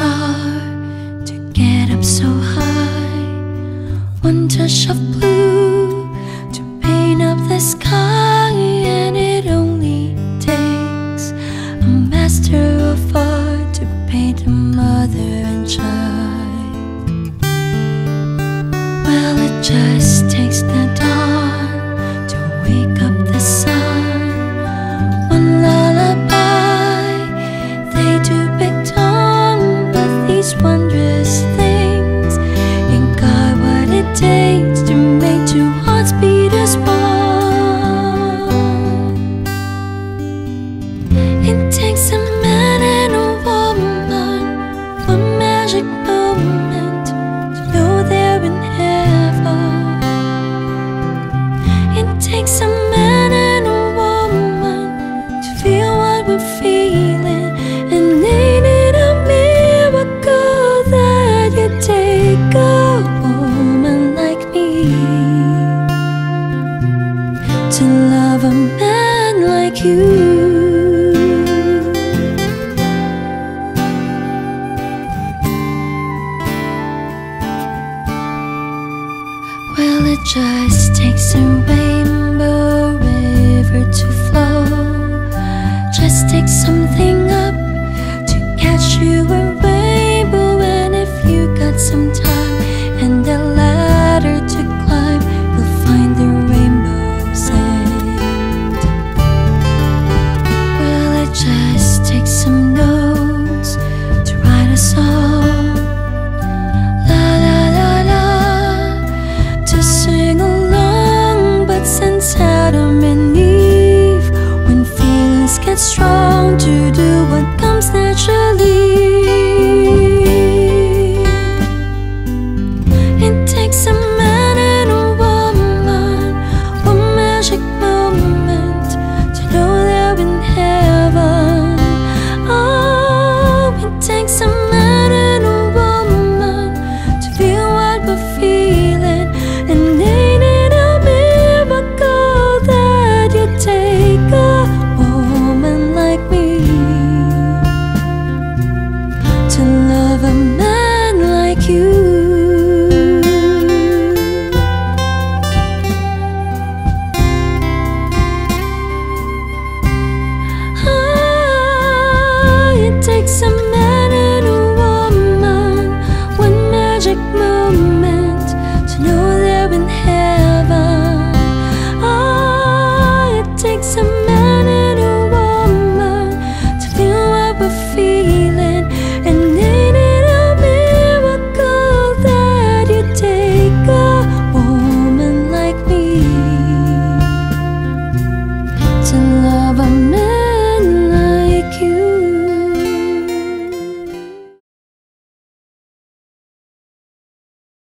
star to get up so high. One touch of blue to paint up the sky, and it only takes a master of art to paint a mother and child. Well, it just takes the dawn to wake up the sun. One lullaby, they do big tongue, but these wondrous things ain't got what it takes to make two hearts beat as one. It takes a man and a woman, one magic moment, to know they're in heaven. It takes a man and a woman to feel what we're feeling, and ain't it a miracle that you take a woman like me to love a man like you. Well, it just takes a rainbow river to flow. Just take something up to catch you a rainbow, and if you got some time,